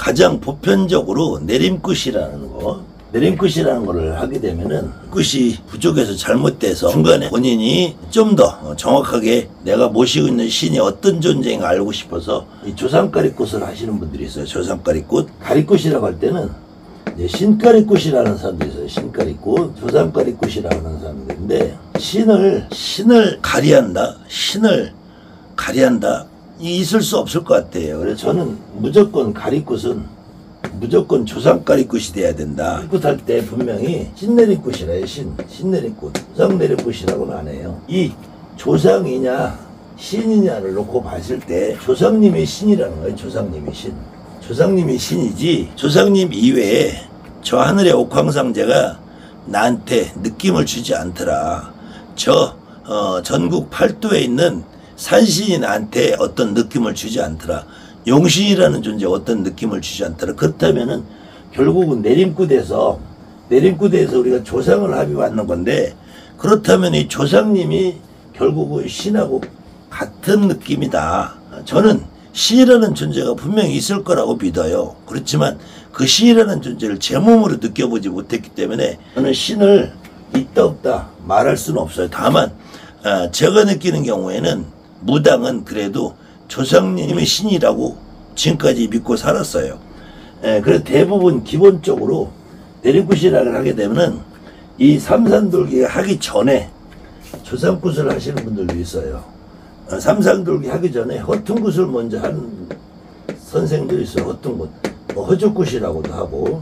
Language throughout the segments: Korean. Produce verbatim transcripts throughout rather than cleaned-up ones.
가장 보편적으로 내림굿이라는 거, 내림굿이라는 거를 하게 되면은 끝이 부족해서 잘못돼서 중간에 본인이 좀 더 정확하게 내가 모시고 있는 신이 어떤 존재인가 알고 싶어서 이 조상가리꽃을 하시는 분들이 있어요. 조상가리꽃. 가리꽃이라고 할 때는 신가리꽃이라는 사람도 있어요. 신가리꽃, 조상가리꽃이라고 하는 사람들인데, 신을 신을 가리한다, 신을 가리한다, 이 있을 수 없을 것 같아요. 그래서 저는 무조건 가리꽃은 무조건 조상가리꽃이 돼야 된다. 가리꽃 할 때 분명히 신내림꽃이래요. 신 신내림꽃, 조상내림꽃이라고는 안 해요. 이 조상이냐 신이냐를 놓고 봤을 때 조상님이 신이라는 거예요. 조상님이 신. 조상님이 신이지 조상님 이외에 저 하늘의 옥황상제가 나한테 느낌을 주지 않더라. 저 어, 전국 팔도에 있는 산신이 나한테 어떤 느낌을 주지 않더라. 용신이라는 존재가 어떤 느낌을 주지 않더라. 그렇다면은 결국은 내림굿에서 내림굿에서 우리가 조상을 합의받는 건데, 그렇다면 이 조상님이 결국은 신하고 같은 느낌이다. 저는 신이라는 존재가 분명히 있을 거라고 믿어요. 그렇지만 그 신이라는 존재를 제 몸으로 느껴보지 못했기 때문에 저는 신을 있다 없다 말할 수는 없어요. 다만 제가 느끼는 경우에는 무당은 그래도 조상님의 신이라고 지금까지 믿고 살았어요. 그래서 대부분 기본적으로 내림굿이라고 하게 되면은 이 삼산돌기 하기 전에 조상굿을 하시는 분들도 있어요. 삼산돌기 하기 전에 허튼굿을 먼저 하는 선생도 있어요. 허튼굿, 뭐 허죽굿이라고도 하고,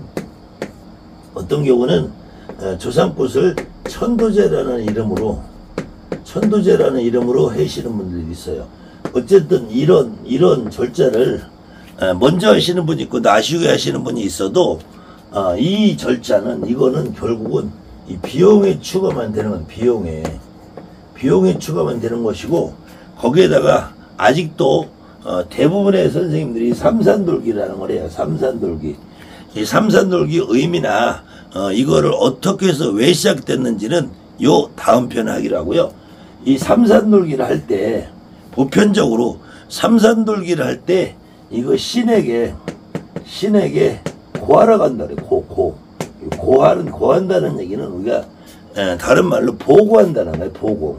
어떤 경우는 조상굿을 천도제라는 이름으로 천도제라는 이름으로 하시는 분들이 있어요. 어쨌든 이런 이런 절차를 먼저 하시는 분이 있고 나중에 하시는 분이 있어도 이 절차는 이거는 결국은 이 비용에 추가만 되는 건 비용에 비용에 추가만 되는 것이고, 거기에다가 아직도 어, 대부분의 선생님들이 삼산돌기라는 걸 해요. 삼산돌기. 이 삼산돌기 의미나 어, 이거를 어떻게 해서 왜 시작됐는지는 요 다음 편에 하기로 하고요. 이 삼산돌기를 할 때 보편적으로 삼산돌기를 할 때 이거 신에게 신에게 고하러 간다 그래. 고, 고. 고하는 고한다는 얘기는 우리가 에, 다른 말로 보고한다는 거예요. 보고.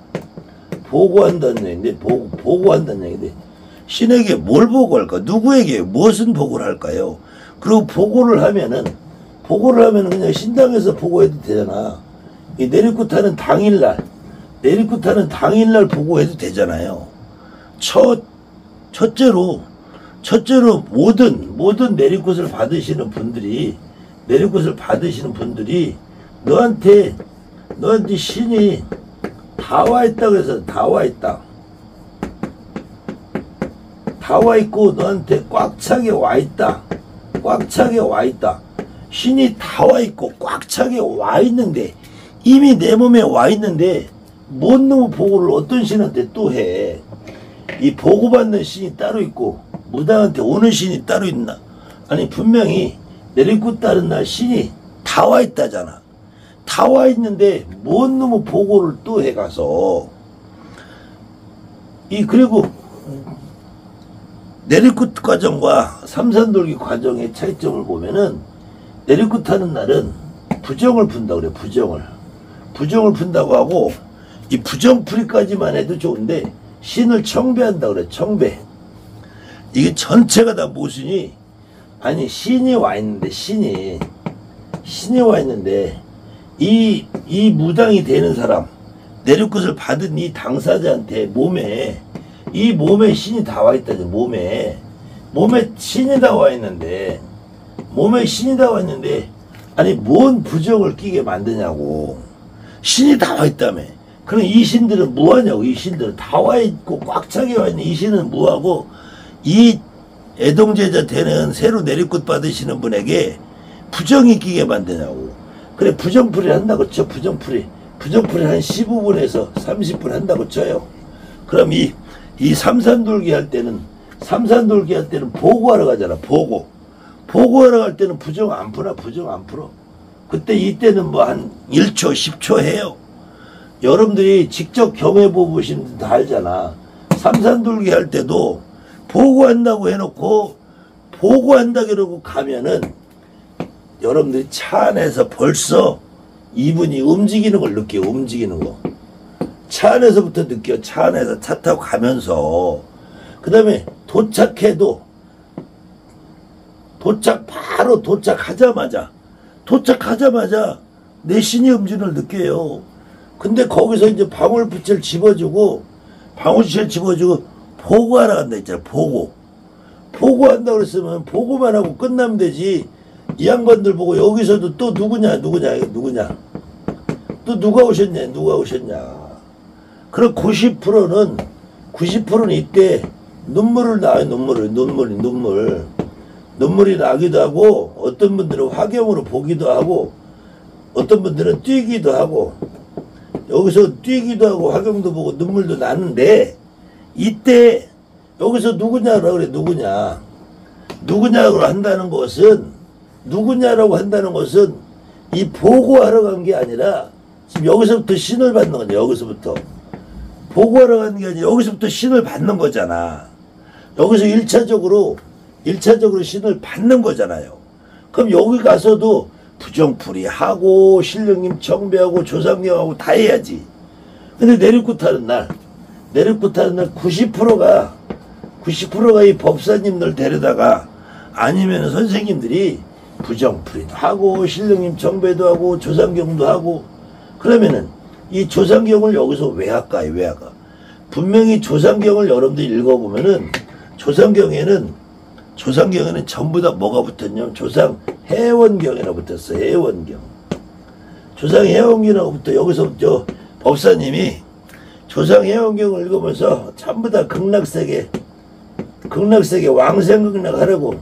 보고한다는 얘기인데, 보고, 보고한다는 얘기인데, 신에게 뭘 보고할까? 누구에게 무엇은 보고를 할까요? 그리고 보고를 하면은, 보고를 하면은 그냥 신당에서 보고해도 되잖아. 이 내리굿하는 당일날, 내리굿하는 당일날 보고해도 되잖아요. 첫, 첫째로, 첫째로 모든, 모든 내리굿을 받으시는 분들이, 내리굿을 받으시는 분들이 너한테, 너한테 신이 다 와있다고 해서 다 와있다. 다 와있고 너한테 꽉 차게 와있다. 꽉 차게 와있다. 신이 다 와있고 꽉 차게 와있는데, 이미 내 몸에 와있는데 뭔 놈의 보고를 어떤 신한테 또 해. 이 보고받는 신이 따로 있고 무당한테 오는 신이 따로 있나? 아니 분명히 내리굿 따른 날 신이 다 와있다잖아. 다 와 있는데 뭔 놈의 보고를 또 해가서 이 그리고 내리굿 과정과 삼산돌기 과정의 차이점을 보면은, 내리굿 하는 날은 부정을 푼다고 그래. 부정을 부정을 푼다고 하고, 이 부정풀이까지만 해도 좋은데 신을 청배한다고 그래. 청배. 이게 전체가 다 모순이, 아니 신이 와 있는데 신이 신이 와 있는데 이, 이 무당이 되는 사람, 내리굿을 받은 이 당사자한테 몸에, 이 몸에 신이 다 와 있다죠. 몸에. 몸에 신이 다 와 있는데, 몸에 신이 다 와 있는데, 아니, 뭔 부정을 끼게 만드냐고. 신이 다 와 있다며. 그럼 이 신들은 뭐하냐고. 이 신들은 다 와 있고 꽉 차게 와 있는 이 신은 뭐하고, 이 애동제자 되는 새로 내리굿 받으시는 분에게 부정이 끼게 만드냐고. 그래, 부정풀이를 한다고 쳐. 부정풀이 부정풀이 한 십오 분에서 삼십 분 한다고 쳐요. 그럼 이, 이 삼산돌기 할 때는 삼산돌기 할 때는 보고하러 가잖아. 보고 보고하러 갈 때는 부정 안 풀어. 부정 안 풀어. 그때 이때는 뭐 한 일 초 십 초 해요. 여러분들이 직접 경험해 보시는 분들 다 알잖아. 삼산돌기 할 때도 보고한다고 해놓고 보고한다 그러고 가면은 여러분들이 차 안에서 벌써 이분이 움직이는 걸 느껴요. 움직이는 거. 차 안에서부터 느껴. 차 안에서 차 타고 가면서 그 다음에 도착해도 도착 바로 도착하자마자 도착하자마자 내 신이 움직임을 느껴요. 근데 거기서 이제 방울빛을 집어주고 방울빛을 집어주고 보고하러 간다 했잖아. 보고 보고한다 그랬으면 보고만 하고 끝나면 되지. 이 양반들 보고 여기서도 또 누구냐 누구냐 누구냐 또 누가 오셨냐 누가 오셨냐. 그럼 구십 퍼센트는 구십 퍼센트는 이때 눈물을 나요. 눈물을 눈물이 눈물 눈물이 나기도 하고 어떤 분들은 화경으로 보기도 하고 어떤 분들은 뛰기도 하고 여기서 뛰기도 하고 화경도 보고 눈물도 나는데 이때 여기서 누구냐라고 그래. 누구냐 누구냐고 한다는 것은 누구냐라고 한다는 것은 이 보고하러 간 게 아니라 지금 여기서부터 신을 받는 거냐. 여기서부터 보고하러 가는 게 아니라 여기서부터 신을 받는 거잖아. 여기서 일차적으로 일차적으로 신을 받는 거잖아요. 그럼 여기 가서도 부정풀이 하고 신령님 청배하고 조상님하고 다 해야지. 근데 내리꽃 하는 날 내리꽃 하는 날 구십 퍼센트가 구십 퍼센트가 이 법사님들 데려다가 아니면 선생님들이 부정풀이도 하고 신령님 청배도 하고 조상경도 하고 그러면은 이 조상경을 여기서 왜 할까요? 왜 할까? 분명히 조상경을 여러분들이 읽어보면은 조상경에는 조상경에는 전부 다 뭐가 붙었냐면 조상 해원경이라고 붙었어. 해원경. 조상 해원경이라고 붙어. 여기서 저 법사님이 조상 해원경을 읽으면서 전부 다 극락세계 극락세계 왕생극락 하라고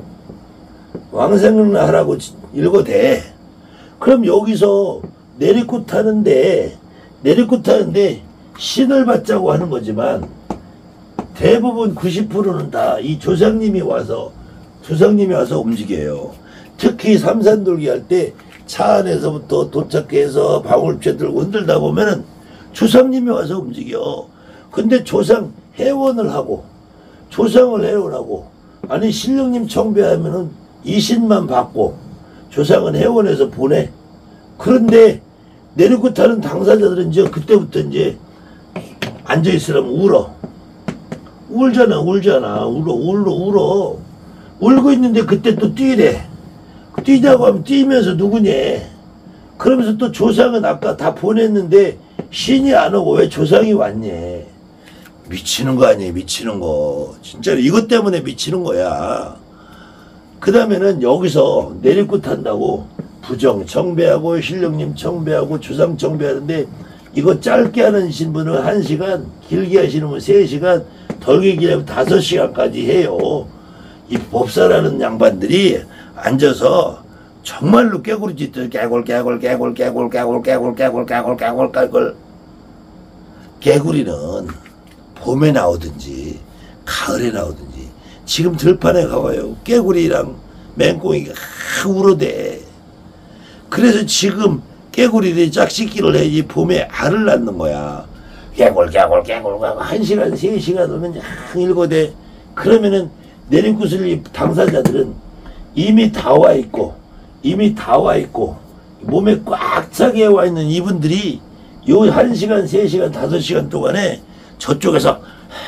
왕생극락 하라고 읽어대. 그럼 여기서 내리꽃 하는데 내리꽃 하는데 신을 받자고 하는 거지만 대부분 구십 퍼센트는 다 이 조상님이 와서 조상님이 와서 움직여요. 특히 삼산돌기 할 때 차 안에서부터 도착해서 방울쇠 들고 흔들다 보면은 조상님이 와서 움직여. 근데 조상 해원을 하고 조상을 해원하고 아니 신령님 청배하면은 이 신만 받고 조상은 해원해서 보내. 그런데 내리고 타는 당사자들은 이제 그때부터 이제 앉아있으라면 울어. 울잖아, 울잖아. 울어, 울어, 울어. 울고 있는데 그때 또 뛰래. 뛰자고 하면 뛰면서 누구냐. 그러면서 또 조상은 아까 다 보냈는데 신이 안 오고 왜 조상이 왔냐. 미치는 거 아니에요, 미치는 거. 진짜로 이것 때문에 미치는 거야. 그 다음에는 여기서 내리꽃 한다고 부정 청배하고 신령님 청배하고 조상 청배하는데 이거 짧게 하는 신분은 한 시간, 길게 하시는 분 세 시간, 덜게 길하면 다섯 시간까지 해요. 이 법사라는 양반들이 앉아서 정말로 깨구리 짓들 깨골 깨골 깨골 깨골 깨골 깨골 깨골 깨골 깨골 깨골. 개구리는 봄에 나오든지 가을에 나오든지 지금 들판에 가봐요. 깨구리랑 맹꽁이가 울어대. 그래서 지금 깨구리들이 짝짓기를 해야지 봄에 알을 낳는 거야. 깨골 깨골 깨골 한 시간 세 시간 오면 양 일거대. 그러면은 내림굿을 당사자들은 이미 다 와 있고 이미 다 와 있고 몸에 꽉 차게 와 있는 이분들이 요 한 시간 세 시간 다섯 시간 동안에 저쪽에서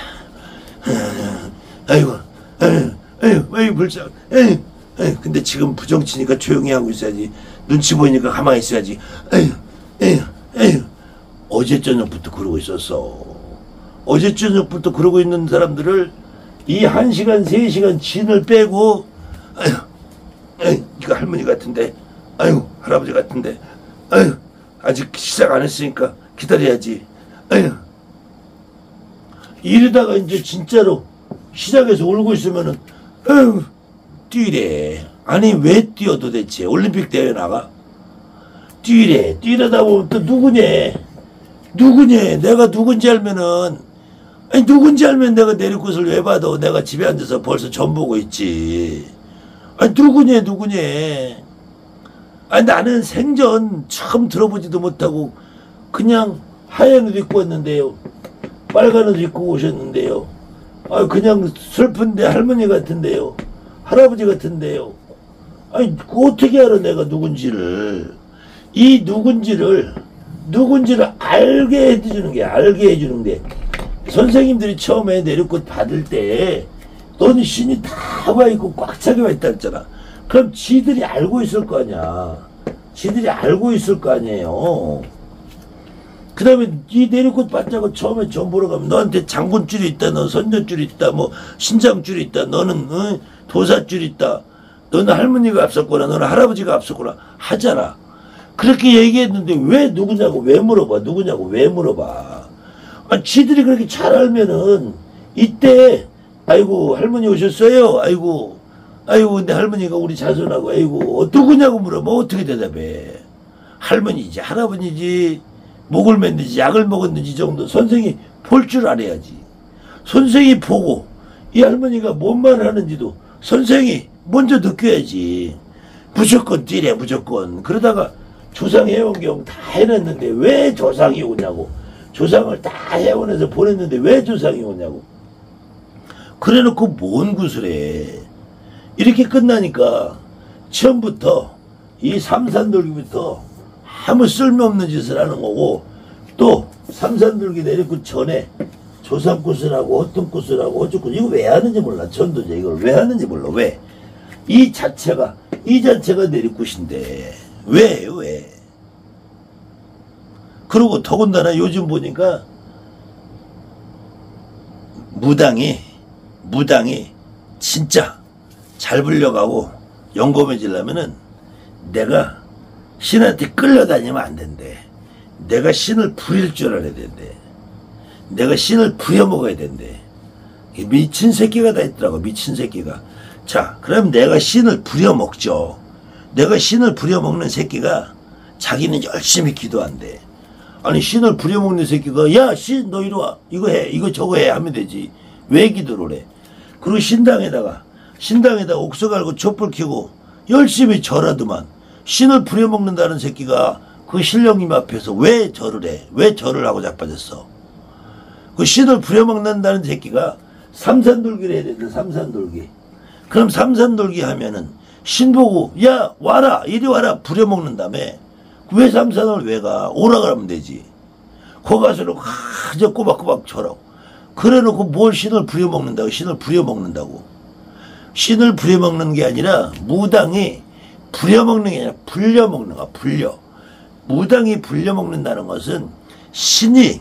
아이고 아이고 아이고 아이고 불쌍 아이고 아이고 근데 지금 부정치니까 조용히 하고 있어야지. 눈치 보이니까 가만히 있어야지. 아이고 아이고 아이고 어제 저녁부터 그러고 있었어. 어제 저녁부터 그러고 있는 사람들을 이 한 시간 세 시간 진을 빼고 아이고 아이고 이거 할머니 같은데 아이고 할아버지 같은데 아이고 아직 시작 안 했으니까 기다려야지. 아이고 이러다가 이제 진짜로 시작해서 울고 있으면은 아이고 뛰래. 아니 왜 뛰어 도대체. 올림픽 대회 나가? 뛰래. 뛰려다 보면 또 누구냐 누구냐 내가 누군지 알면은 아니 누군지 알면 내가 내리꽃을 왜 받아. 내가 집에 앉아서 벌써 전 보고 있지. 아니 누구냐 누구냐. 아니 나는 생전 처음 들어보지도 못하고 그냥 하얀 옷 입고 왔는데요. 빨간 옷 입고 오셨는데요. 아 그냥 슬픈데 할머니 같은데요. 할아버지 같은데요. 아니 어떻게 알아 내가 누군지를. 이 누군지를 누군지를 알게 해주는 게 알게 해주는 게 선생님들이 처음에 내리꽃 받을 때 너는 신이 다 와 있고 꽉 차게 와 있다 했잖아. 그럼 지들이 알고 있을 거 아니야. 지들이 알고 있을 거 아니에요. 그 다음에 이 내리꽃 받자고 처음에 점 보러 가면 너한테 장군줄이 있다, 너 선전줄이 있다, 뭐 신장줄이 있다, 너는 어? 도사줄이 있다, 너는 할머니가 앞섰거나 너는 할아버지가 앞섰거나 하잖아. 그렇게 얘기했는데 왜 누구냐고 왜 물어봐. 누구냐고 왜 물어봐. 아, 지들이 그렇게 잘 알면은 이때 아이고 할머니 오셨어요. 아이고 아이고 근데 할머니가 우리 자손하고 아이고 누구냐고 물어보면 어떻게 대답해. 할머니지 할아버지지 목을 맸는지 약을 먹었는지 정도 선생이 볼 줄 알아야지. 선생이 보고 이 할머니가 뭔 말을 하는지도 선생이 먼저 느껴야지. 무조건 뛰래 무조건. 그러다가 조상 해온 경우 다 해냈는데 왜 조상이 오냐고. 조상을 다 해원해서 보냈는데 왜 조상이 오냐고. 그래놓고 뭔 구슬해. 이렇게 끝나니까 처음부터 이 삼산돌기부터 아무 쓸모없는 짓을 하는 거고, 또 삼산돌기 내리고 전에 조상구슬하고 어떤 구슬하고 어쩌고 이거 왜 하는지 몰라. 전도제 이걸 왜 하는지 몰라. 왜? 이 자체가 이 자체가 내리꽃인데 왜 왜? 그리고 더군다나 요즘 보니까 무당이 무당이 진짜 잘 불려가고 영검해지려면은 내가 신한테 끌려다니면 안 된대. 내가 신을 부릴 줄 알아야 된대. 내가 신을 부려먹어야 된대. 미친 새끼가 다 있더라고. 미친 새끼가. 자, 그럼 내가 신을 부려먹죠. 내가 신을 부려먹는 새끼가 자기는 열심히 기도한대. 아니 신을 부려먹는 새끼가 야 신 너 이리 와 이거 해 이거 저거 해 하면 되지. 왜 기도를 해. 그리고 신당에다가 신당에다가 옥석 갈고 촛불 켜고 열심히 절하더만. 신을 부려먹는다는 새끼가 그 신령님 앞에서 왜 절을 해. 왜 절을 하고 자빠졌어. 그 신을 부려먹는다는 새끼가 삼산돌기를 해야 되는데 삼산돌기. 그럼 삼산돌기 하면은 신 보고 야 와라 이리 와라 부려먹는다며. 왜 삼산을 왜 가. 오라 그러면 되지. 거기 가서는 그저 꼬박꼬박 절하고. 그래놓고 뭘 신을 부려먹는다고. 신을 부려먹는다고. 신을 부려먹는 게 아니라 무당이 부려먹는 게 아니라 불려먹는 거야. 불려. 무당이 불려먹는다는 것은 신이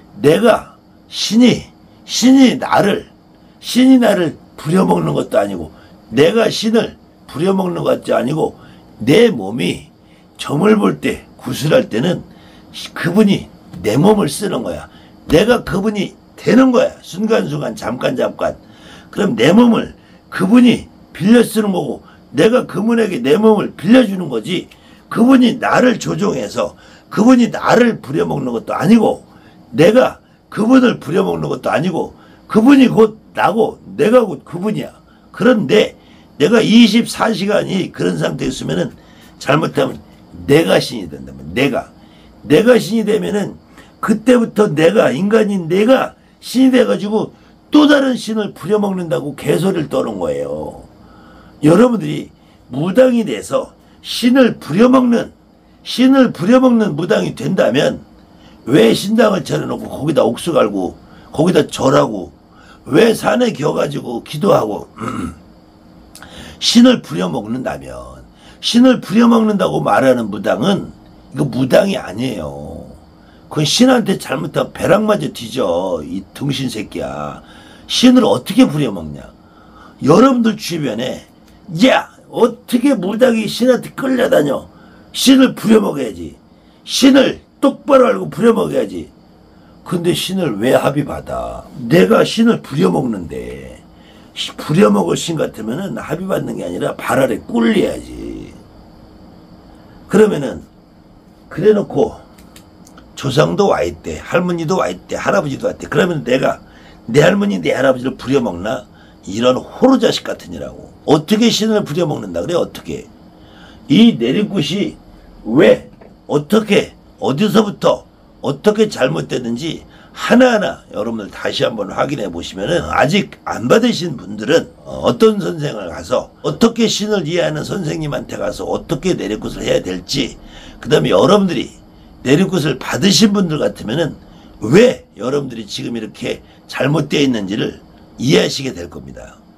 내가 신이 신이 나를 신이 나를 부려먹는 것도 아니고 내가 신을 부려먹는 것도 아니고 내 몸이 점을 볼 때 구슬할 때는 그분이 내 몸을 쓰는 거야. 내가 그분이 되는 거야. 순간순간 잠깐 잠깐. 그럼 내 몸을 그분이 빌려 쓰는 거고 내가 그분에게 내 몸을 빌려주는 거지. 그분이 나를 조종해서 그분이 나를 부려먹는 것도 아니고 내가 그분을 부려먹는 것도 아니고 그분이 곧 나고 내가 곧 그분이야. 그런데 내가 이십사 시간이 그런 상태에 있으면은 잘못하면 내가 신이 된다면 내가 내가 신이 되면은 그때부터 내가 인간인 내가 신이 돼가지고 또 다른 신을 부려먹는다고 개소리를 떠는 거예요. 여러분들이 무당이 돼서 신을 부려먹는 신을 부려먹는 무당이 된다면 왜 신당을 차려놓고 거기다 옥수 갈고 거기다 절하고 왜 산에 겨가지고 기도하고 신을 부려먹는다면 신을 부려먹는다고 말하는 무당은 이거 무당이 아니에요. 그건 신한테 잘못하면 배락마저 뒤져. 이 등신 새끼야. 신을 어떻게 부려먹냐. 여러분들 주변에 야 어떻게 무당이 신한테 끌려다녀. 신을 부려먹어야지. 신을 똑바로 알고 부려먹어야지. 근데 신을 왜 합의받아. 내가 신을 부려먹는데 부려먹을 신 같으면은 합의받는 게 아니라 발 아래 꿀려야지. 그러면은 그래놓고 조상도 와있대. 할머니도 와있대. 할아버지도 와있대. 그러면 내가 내 할머니 내 할아버지를 부려먹나. 이런 호로자식 같은 이라고. 어떻게 신을 부려먹는다 그래. 어떻게. 이 내림굿이 왜 어떻게 어디서부터 어떻게 잘못됐는지 하나하나 여러분들 다시 한번 확인해 보시면은 아직 안 받으신 분들은 어떤 선생을 가서 어떻게 신을 이해하는 선생님한테 가서 어떻게 내리굿을 해야 될지, 그 다음에 여러분들이 내리굿을 받으신 분들 같으면은 왜 여러분들이 지금 이렇게 잘못되어 있는지를 이해하시게 될 겁니다.